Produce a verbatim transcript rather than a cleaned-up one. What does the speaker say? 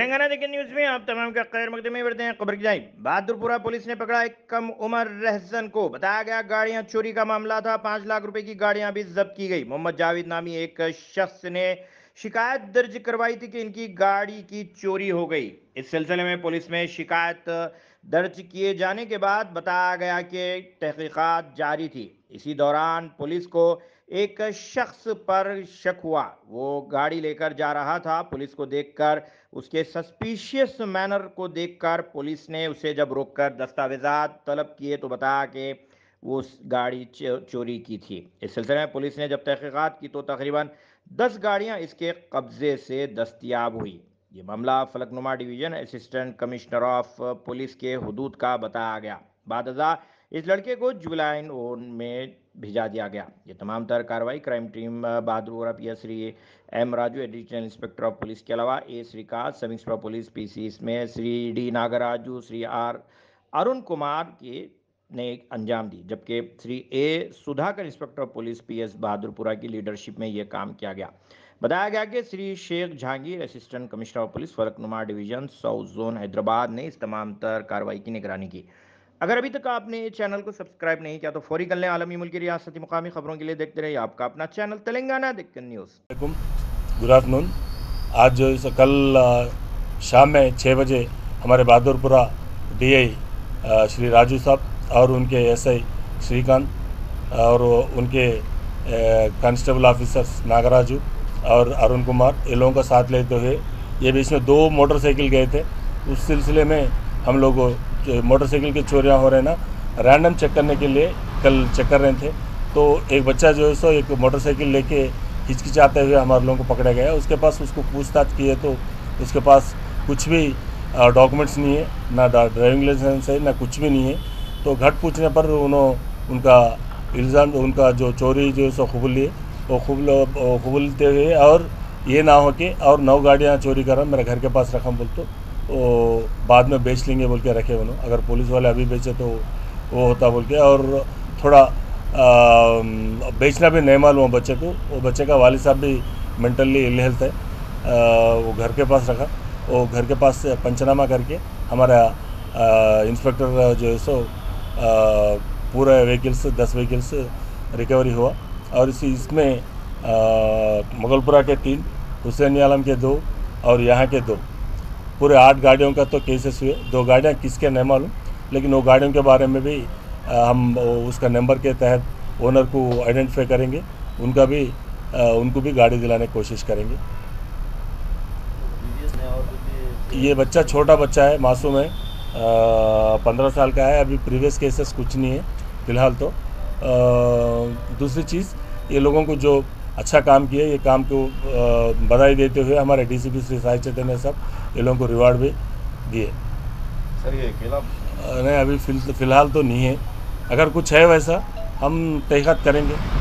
तेलंगाना देखिए न्यूज में आप तमाम का खैर मकदम में बढ़ते हैं। खबर की जाए बहादुरपुरा पुलिस ने पकड़ा एक कम उम्र रहसन को। बताया गया गाड़ियां चोरी का मामला था। पांच लाख रुपए की गाड़ियां भी जब्त की गई। मोहम्मद जावेद नामी एक शख्स ने शिकायत दर्ज करवाई थी कि इनकी गाड़ी की चोरी हो गई। इस सिलसिले में पुलिस में शिकायत दर्ज किए जाने के बाद बताया गया कि तहकीकात जारी थी। इसी दौरान पुलिस को एक शख्स पर शक हुआ। वो गाड़ी लेकर जा रहा था। पुलिस को देखकर उसके सस्पिशियस मैनर को देखकर पुलिस ने उसे जब रोककर दस्तावेजात तलब किए तो बताया कि वो उस गाड़ी चोरी की थी। इस सिलसिले में पुलिस ने जब तहकीकात की तो तकरीबन दस गाड़ियां इसके कब्जे से दस्तियाब हुई। ये मामला Falaknuma division assistant commissioner of police के हुदूद का बताया गया। बादजा इस लड़के को जुबिलाइन ओन में भिजा दिया गया। ये तमाम तर कार्रवाई crime team Bahadurpura P S Shri M Raju additional inspector of police के अलावा A Srikanth sub inspector police PC इसमें श्री डी नागराजू श्री आर अरुण कुमार के ने अंजाम दी, जबकि Shri A Sudhakar inspector of police P S Bahadurpura की लीडरशिप में यह काम किया गया। बताया गया कि Shri Sheikh Jahangir assistant commissioner of police Falaknuma division south zone Hyderabad ने इस तमाम तर कार्रवाई की निगरानी की। अगर अभी तक आपने चैनल को सब्सक्राइब नहीं किया तो फौरी कर लें। आलमी मुल्की रियासती मुकामी खबरों के लिए देखते रहिए आपका अपना channel Telangana Deccan news. Good afternoon. आज जो इस कल शाम में छः बजे हमारे बहादुरपुरा डीआई श्री राजू साहब और उनके एसआई श्रीकांत और उनके कांस्टेबल ऑफिसर्स नागराजू और अरुण कुमार ये लोगों का साथ लेते हुए ये बीच में दो मोटरसाइकिल गए थे। उस सिलसिले में हम लोग मोटरसाइकिल की चोरियां हो रहे ना रैंडम चेक करने के लिए कल चेक कर रहे थे। तो एक बच्चा जो है सो एक मोटरसाइकिल लेके हिचकिचाते हुए हमारे लोगों को पकड़ा गया। उसके पास उसको पूछताछ की है तो उसके पास कुछ भी डॉक्यूमेंट्स नहीं है, ना ड्राइविंग लाइसेंस है, ना कुछ भी नहीं है। तो घट पूछने पर उन्होंने उनका इल्ज़ाम उनका जो चोरी जो है सो कबूल लिए वो कबूलते हुए और ये ना हो कि और नौ गाड़ियाँ चोरी कर रहा मेरे घर के पास रखा बोल तो वो बाद में बेच लेंगे बोल के रखे उन्होंने। अगर पुलिस वाले अभी बेचे तो वो होता बोल के और थोड़ा आ, बेचना भी नहीं मालूम बच्चे को। वो बच्चे का वालिद साहब भी मेंटली इल हेल्थ है। आ, वो घर के पास रखा। वो घर के पास पंचनामा करके हमारा इंस्पेक्टर जो है सो पूरे व्हीकल्स दस व्हीकल्स रिकवरी हुआ। और इसी इसमें मुगलपुरा के तीन, हुसैन आलम के दो और यहाँ के दो, पूरे आठ गाड़ियों का तो केसेस हुए। दो गाड़ियाँ किसके नहीं मालूम, लेकिन वो गाड़ियों के बारे में भी हम उसका नंबर के तहत ओनर को आइडेंटिफाई करेंगे। उनका भी उनको भी गाड़ी दिलाने की कोशिश करेंगे। ये बच्चा छोटा बच्चा है, मासूम है, पंद्रह साल का है। अभी प्रीवियस केसेस कुछ नहीं है फ़िलहाल तो। आ, दूसरी चीज़ ये लोगों को जो अच्छा काम किया ये काम को बधाई देते हुए हमारे डीसीपी श्री साई चैतन्य साहब ये लोगों को रिवार्ड भी दिए। सर ये अकेला नहीं अभी फ़िलहाल तो नहीं है। अगर कुछ है वैसा हम तहकीकात करेंगे।